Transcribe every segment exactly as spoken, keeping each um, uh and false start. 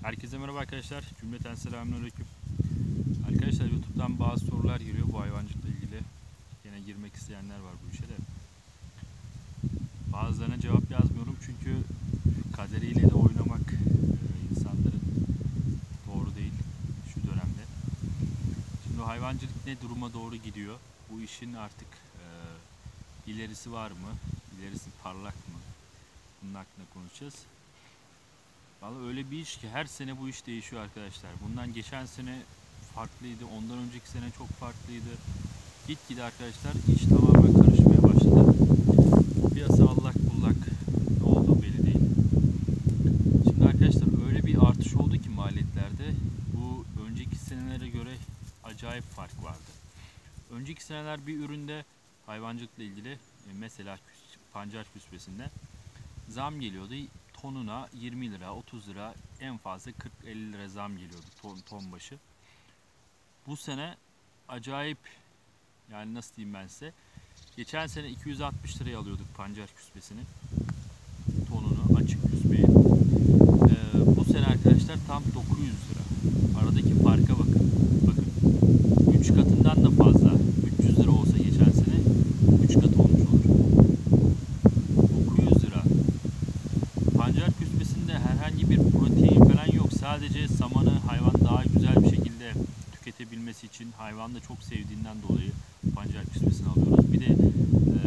Herkese merhaba arkadaşlar. Cümleten selamünaleyküm. Arkadaşlar YouTube'dan bazı sorular geliyor bu hayvancılıkla ilgili. Yine girmek isteyenler var bu işe de. Bazılarına cevap yazmıyorum çünkü kaderiyle de oynamak insanların doğru değil şu dönemde. Şimdi hayvancılık ne duruma doğru gidiyor? Bu işin artık e, ilerisi var mı? İlerisi parlak mı? Bunun hakkında konuşacağız. Vallahi öyle bir iş ki her sene bu iş değişiyor arkadaşlar. Bundan geçen sene farklıydı, ondan önceki sene çok farklıydı. Gitgide arkadaşlar iş tamamen karışmaya başladı. Piyasa allak bullak, ne olduğu belli değil. Şimdi arkadaşlar öyle bir artış oldu ki maliyetlerde bu önceki senelere göre acayip fark vardı. Önceki seneler bir üründe hayvancılıkla ilgili mesela pancar küspesinde zam geliyordu. Tonuna yirmi lira, otuz lira, en fazla kırk elli lira zam geliyordu ton, ton başı. Bu sene acayip, yani nasıl diyeyim ben size, geçen sene iki yüz altmış liraya alıyorduk pancar küspesini, tonunu, açık küspeyi. Ee, bu sene arkadaşlar tam dokuz yüz lira. Aradaki farka bakın. Bakın, üç katından da fazla. üç yüz lira olsa geçen sene üç kat olmuş olur. dokuz yüz lira. Pancar küspesinde herhangi bir protein falan yok. Sadece samanı hayvan daha güzel bir şekilde tüketebilmesi için, hayvan da çok sevdiğinden dolayı pancar küspesini alıyoruz. Bir de e,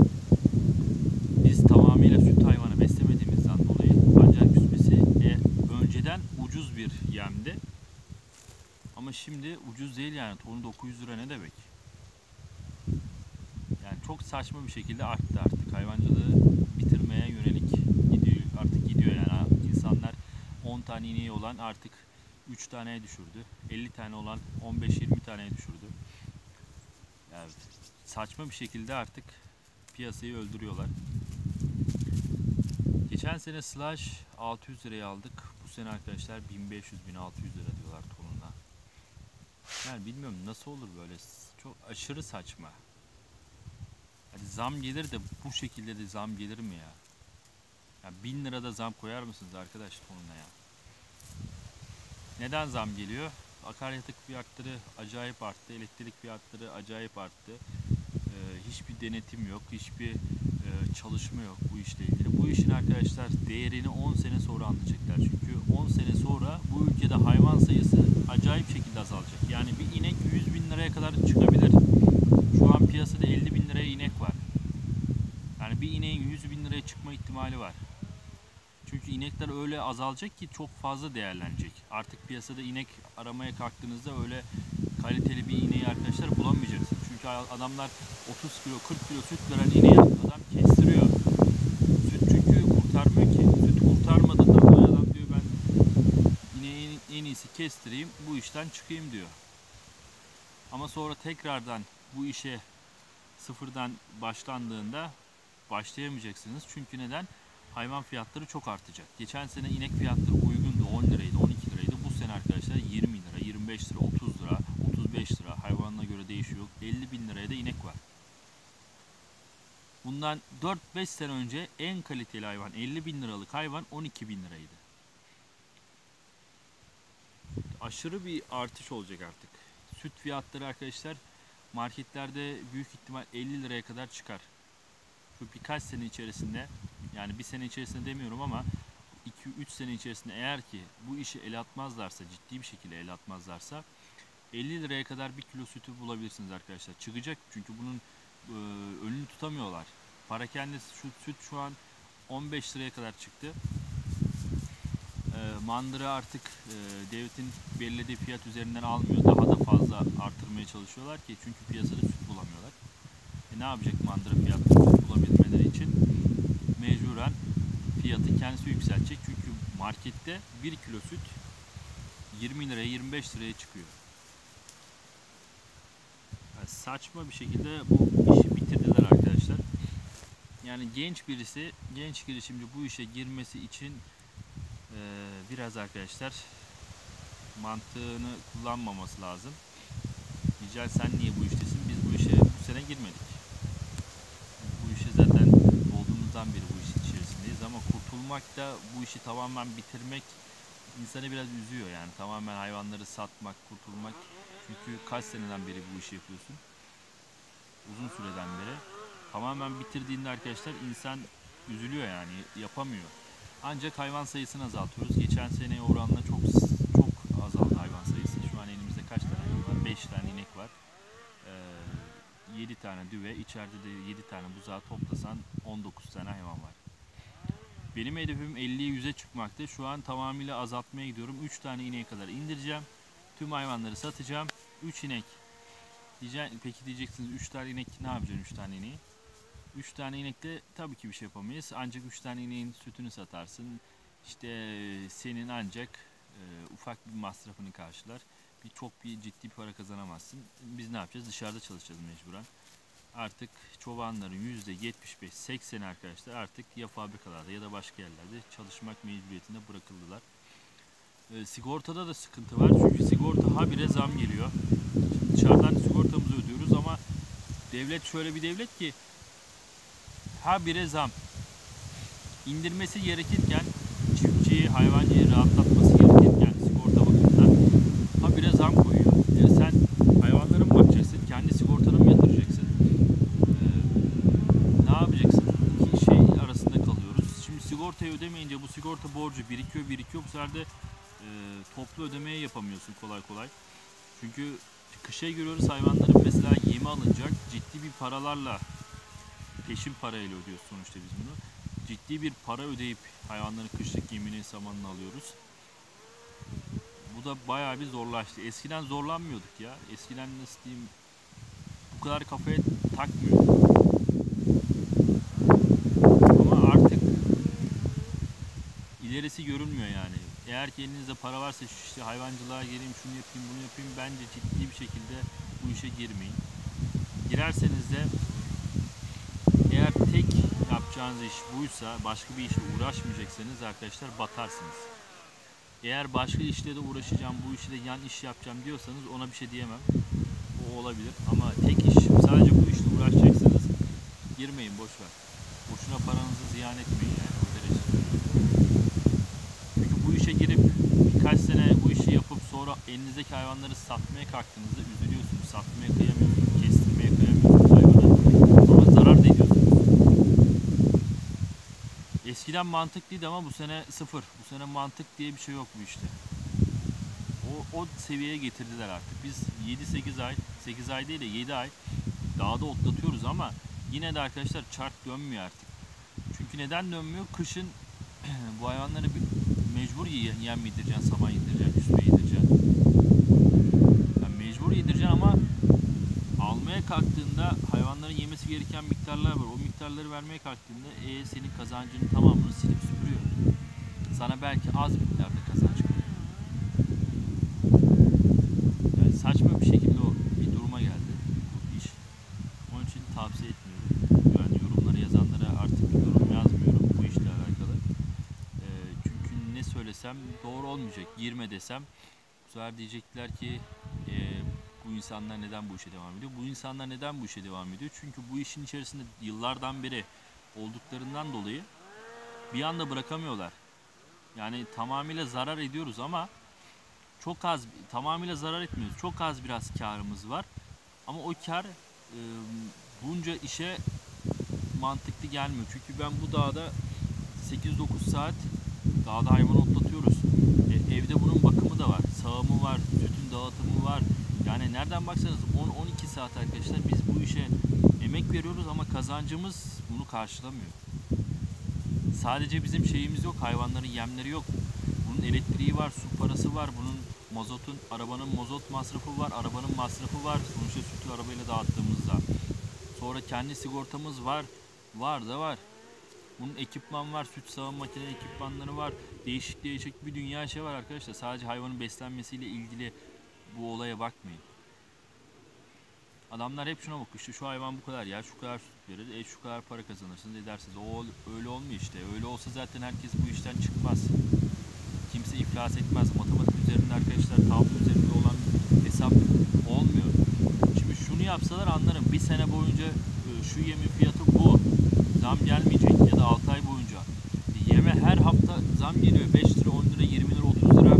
biz tamamıyla süt hayvanı beslemediğimizden dolayı pancar küspesi e, önceden ucuz bir yemdi. Ama şimdi ucuz değil yani. Tonu dokuz yüz lira ne demek? Yani çok saçma bir şekilde arttı artık. Hayvancılığı bitirmeye yönelik gidiyor. Artık gidiyor yani. İnsanlar on tane ineği olan artık üç taneye düşürdü. elli tane olan on beş yirmi taneye düşürdü. Yani saçma bir şekilde artık piyasayı öldürüyorlar. Geçen sene slash altı yüz liraya aldık. Bu sene arkadaşlar bin beş yüz bin altı yüz lira diyorlar tonuna. Yani bilmiyorum nasıl olur böyle. Çok aşırı saçma. Hadi zam gelir de bu şekilde de zam gelir mi ya? Ya bin lirada zam koyar mısınız arkadaş tonuna ya? Neden zam geliyor? Akaryakıt fiyatları acayip arttı, elektrik fiyatları acayip arttı. Ee, hiçbir denetim yok, hiçbir e, çalışma yok bu işle ilgili. Bu işin arkadaşlar değerini on sene sonra anlayacaklar. Çünkü on sene sonra bu ülkede hayvan sayısı acayip şekilde azalacak. Yani bir inek yüz bin liraya kadar çıkabilir. Şu an piyasada elli bin liraya inek var. Yani bir ineğin yüz bin liraya çıkma ihtimali var. Çünkü inekler öyle azalacak ki çok fazla değerlenecek. Artık piyasada inek aramaya kalktığınızda öyle kaliteli bir ineği arkadaşlar bulamayacaksınız. Çünkü adamlar otuz kilo kırk kilo süt veren ineği adam kestiriyor. Süt çünkü kurtarmıyor ki. Süt kurtarmadığından dolayı adam diyor ben ineğin en iyisi kestireyim bu işten çıkayım diyor. Ama sonra tekrardan bu işe sıfırdan başlandığında başlayamayacaksınız. Çünkü neden? Hayvan fiyatları çok artacak. Geçen sene inek fiyatları uygundu. on liraydı, on iki liraydı. Bu sene arkadaşlar yirmi lira, yirmi beş lira, otuz lira, otuz beş lira. Hayvanına göre değişiyor. elli bin liraya da inek var. Bundan dört beş sene önce en kaliteli hayvan, elli bin liralık hayvan on iki bin liraydı. Aşırı bir artış olacak artık. Süt fiyatları arkadaşlar marketlerde büyük ihtimal elli liraya kadar çıkar. Şu birkaç sene içerisinde, yani bir sene içerisinde demiyorum ama iki üç sene içerisinde eğer ki bu işi el atmazlarsa, ciddi bir şekilde el atmazlarsa elli liraya kadar bir kilo sütü bulabilirsiniz arkadaşlar. Çıkacak çünkü bunun e, önünü tutamıyorlar. Parakende şu süt şu an on beş liraya kadar çıktı. E, mandıra artık e, devletin belirlediği fiyat üzerinden almıyor. Daha da fazla artırmaya çalışıyorlar ki çünkü piyasada süt bulamıyorlar. E, ne yapacak mandıra fiyatları süt bulabilmeleri için? Mecburen fiyatı kendisi yükseltecek. Çünkü markette bir kilo süt yirmi liraya yirmi beş liraya çıkıyor. Yani saçma bir şekilde bu işi bitirdiler arkadaşlar. Yani genç birisi, genç girişimci bu işe girmesi için e, biraz arkadaşlar mantığını kullanmaması lazım. Yücel sen niye bu iştesin? Biz bu işe bu sene girmedik. Bu işe zaten olduğumuzdan beri bu işin içerisindeyiz ama kurtulmak da bu işi tamamen bitirmek insanı biraz üzüyor yani. Tamamen hayvanları satmak, kurtulmak. Çünkü kaç seneden beri bu işi yapıyorsun? Uzun süreden beri. Tamamen bitirdiğinde arkadaşlar insan üzülüyor yani, yapamıyor. Ancak hayvan sayısını azaltıyoruz. Geçen seneye oranla çok çok azaldı hayvan sayısı. Şu an elimizde kaç tane hayvan var? beş tane inek var. Ee, yedi tane düve, içeride de yedi tane buzağı toplasan on dokuz tane hayvan var. Benim hedefim elliye yüze çıkmakta. Şu an tamamıyla azaltmaya gidiyorum. üç tane ineğe kadar indireceğim. Tüm hayvanları satacağım. üç inek. Diyeceğim, peki diyeceksiniz üç tane inek ne yapacaksın üç tane ineği? üç tane inekle tabii ki bir şey yapamayız. Ancak üç tane ineğin sütünü satarsın. İşte senin ancak e, ufak bir masrafını karşılar. Bir çok bir ciddi bir para kazanamazsın. Biz ne yapacağız? Dışarıda çalışacağız mecburen. Artık çobanların yüzde yetmiş beş sekseni arkadaşlar artık ya fabrikalarda ya da başka yerlerde çalışmak mecburiyetinde bırakıldılar. E, sigortada da sıkıntı var. Çünkü sigorta habire zam geliyor. Şimdi dışarıdan sigortamızı ödüyoruz ama devlet şöyle bir devlet ki habire zam. İndirmesi gerekirken çiftçiyi, hayvancıyı rahatlatması gerekirken sigorta bakımından habire zam koyuyor. E sen hayvanlara mı bakacaksın? Kendi sigortanı mı yatıracaksın? Ee, ne yapacaksın? İki şey arasında kalıyoruz. Şimdi sigortayı ödemeyince bu sigorta borcu birikiyor birikiyor. Bu sefer de e, toplu ödemeye yapamıyorsun kolay kolay. Çünkü kışa giriyoruz, hayvanların mesela yemi alınacak ciddi bir paralarla, peşin parayla ödüyoruz sonuçta biz bunu. Ciddi bir para ödeyip hayvanların kışlık yemini, samanını alıyoruz. Bu da bayağı bir zorlaştı. Eskiden zorlanmıyorduk ya. Eskiden nasıl diyeyim, bu kadar kafaya takmıyorduk. Ama artık ilerisi görünmüyor yani. Eğer ki elinizde para varsa işte hayvancılığa geleyim, şunu yapayım, bunu yapayım, bence ciddi bir şekilde bu işe girmeyin. Girerseniz de eğer tek yapacağınız iş buysa, başka bir işle uğraşmayacaksanız arkadaşlar batarsınız. Eğer başka işle de uğraşacağım, bu işi de yan iş yapacağım diyorsanız ona bir şey diyemem. O olabilir ama tek iş, sadece bu işle uğraşacaksanız girmeyin, boşver. Boşuna paranızı ziyan etmeyin yani o derece. Çünkü bu işe girip birkaç sene bu işi yapıp sonra elinizdeki hayvanları satmaya kalktığınızda üzülüyorsunuz. Satmaya kıyamıyorsunuz, kestirmeye kıyamıyorsunuz hayvanı. Sonra zarar da ediyorsunuz. Eskiden mantıklıydı ama bu sene sıfır. Bu sene mantık diye bir şey yok bu işte. O, o seviyeye getirdiler artık. Biz yedi sekiz ay, sekiz ay değil de yedi ay dağda otlatıyoruz ama yine de arkadaşlar çark dönmüyor artık. Çünkü neden dönmüyor? Kışın bu hayvanları mecbur yem yedireceksin, saman yedireceksin, üstüne yedireceksin. Yani mecbur yedireceksin ama almaya kalktığında hayvanların yemesi gereken miktarlar var. O miktarları vermeye kalktığında e, senin kazancının tamamını silip süpürüyor. Sana belki az miktarda kazanç kalıyor. Yani saçma bir şekilde o bir duruma geldi bu iş. Onun için tavsiye etmiyorum. Yani yorumları yazanlara artık yorum yazmıyorum bu işle alakalı. E, çünkü ne söylesem doğru olmayacak. Girme desem bu sefer diyecekler ki e, bu insanlar neden bu işe devam ediyor? Bu insanlar neden bu işe devam ediyor? Çünkü bu işin içerisinde yıllardan beri olduklarından dolayı bir anda bırakamıyorlar. Yani tamamıyla zarar ediyoruz ama çok az, tamamıyla zarar etmiyoruz. Çok az biraz karımız var. Ama o kar e, bunca işe mantıklı gelmiyor. Çünkü ben bu dağda sekiz dokuz saat dağda hayvan otlatıyoruz. E, evde bunun bakımı da var. Sağımı var, sütün dağıtımı var. Yani nereden baksanız on on iki saat arkadaşlar biz bu işe emek veriyoruz ama kazancımız bunu karşılamıyor. Sadece bizim şeyimiz yok, hayvanların yemleri yok. Bunun elektriği var, su parası var, bunun mazotun, arabanın mazot masrafı var, arabanın masrafı var. Sonuçta sütü arabayla dağıttığımızda. Sonra kendi sigortamız var, var da var. Bunun ekipman var, süt sağım makine ekipmanları var. Değişik değişik bir dünya şey var arkadaşlar. Sadece hayvanın beslenmesiyle ilgili bu olaya bakmayın. Adamlar hep şuna bakıyor, işte şu hayvan bu kadar ya, şu kadar süt verir, e şu kadar para kazanırsınız edersiniz. O öyle olmuyor işte. Öyle olsa zaten herkes bu işten çıkmaz. Kimse iflas etmez. Matematik üzerinde arkadaşlar, tablo üzerinde olan hesap olmuyor. Şimdi şunu yapsalar anlarım. Bir sene boyunca şu yemin fiyatı bu. Zam gelmeyecek ya da altı ay boyunca. Yeme her hafta zam geliyor. beş lira, on lira, yirmi lira, otuz lira.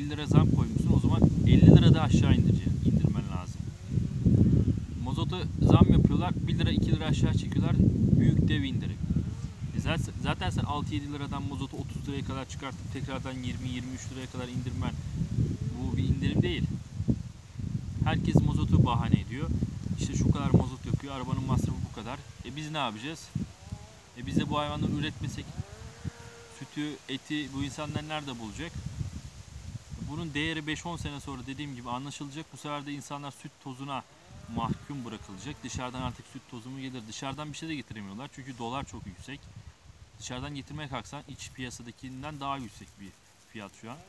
elli lira zam koymuşsun, o zaman elli lira da aşağı indireceksin, indirmen lazım. Mazota zam yapıyorlar, bir lira iki lira aşağı çekiyorlar, büyük dev indirim. E zaten, zaten sen altı yedi liradan mazotu otuz liraya kadar çıkartıp tekrardan yirmi yirmi üç liraya kadar indirmen, bu bir indirim değil. Herkes mazotu bahane ediyor. İşte şu kadar mazot yakıyor, arabanın masrafı bu kadar. E biz ne yapacağız? E biz de bu hayvanları üretmesek, sütü, eti bu insanlar nerede bulacak? Bunun değeri beş on sene sonra dediğim gibi anlaşılacak. Bu sefer de insanlar süt tozuna mahkum bırakılacak. Dışarıdan artık süt tozu mu gelir? Dışarıdan bir şey de getiremiyorlar. Çünkü dolar çok yüksek. Dışarıdan getirmeye kalksan iç piyasadakinden daha yüksek bir fiyat şu an.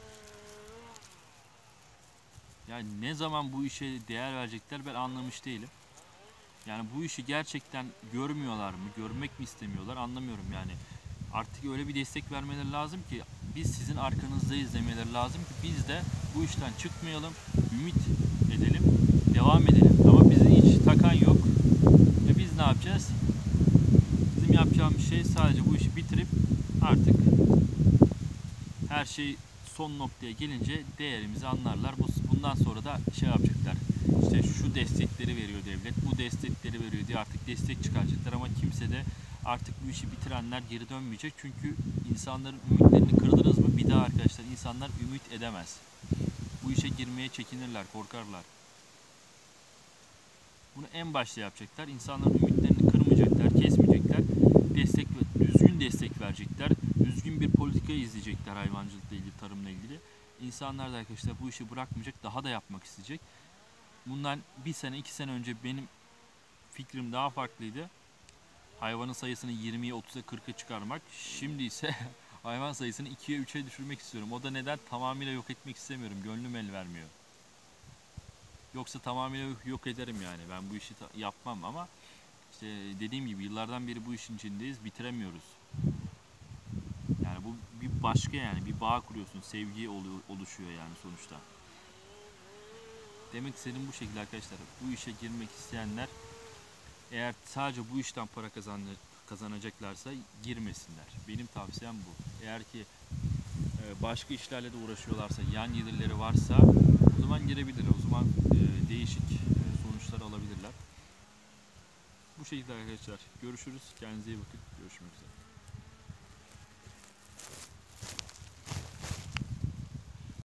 Yani ne zaman bu işe değer verecekler ben anlamış değilim. Yani bu işi gerçekten görmüyorlar mı? Görmek mi istemiyorlar? Anlamıyorum yani. Artık öyle bir destek vermeleri lazım ki biz sizin arkanızdayız demeleri lazım ki biz de bu işten çıkmayalım, ümit edelim, devam edelim. Ama bizi hiç takan yok. E biz ne yapacağız? Bizim yapacağımız şey sadece bu işi bitirip artık her şey son noktaya gelince değerimizi anlarlar. Bundan sonra da şey yapacaklar. İşte şu destekleri veriyor devlet, bu destekleri veriyor diye artık destek çıkaracaklar ama kimse de artık bu işi bitirenler geri dönmeyecek. Çünkü insanların ümitlerini kırdınız mı bir daha arkadaşlar insanlar ümit edemez. Bu işe girmeye çekinirler, korkarlar. Bunu en başta yapacaklar. İnsanların ümitlerini kırmayacaklar, kesmeyecekler. Destek, düzgün destek verecekler. Düzgün bir politika izleyecekler hayvancılıkla ilgili, tarımla ilgili. İnsanlar da arkadaşlar bu işi bırakmayacak, daha da yapmak isteyecek. Bundan bir sene, iki sene önce benim fikrim daha farklıydı. Hayvanın sayısını yirmiye, otuza, kırka çıkarmak. Şimdi ise hayvan sayısını ikiye, üçe düşürmek istiyorum. O da neden? Tamamıyla yok etmek istemiyorum. Gönlüm el vermiyor. Yoksa tamamıyla yok ederim yani. Ben bu işi yapmam ama işte dediğim gibi yıllardan beri bu işin içindeyiz. Bitiremiyoruz. Yani bu bir başka yani. Bir bağ kuruyorsun. Sevgi oluşuyor yani sonuçta. Demek istediğim bu şekilde arkadaşlar. Bu işe girmek isteyenler eğer sadece bu işten para kazanacaklarsa girmesinler. Benim tavsiyem bu. Eğer ki başka işlerle de uğraşıyorlarsa, yan gelirleri varsa o zaman girebilir. O zaman değişik sonuçlar alabilirler. Bu şekilde arkadaşlar. Görüşürüz. Kendinize iyi bakın. Görüşmek üzere.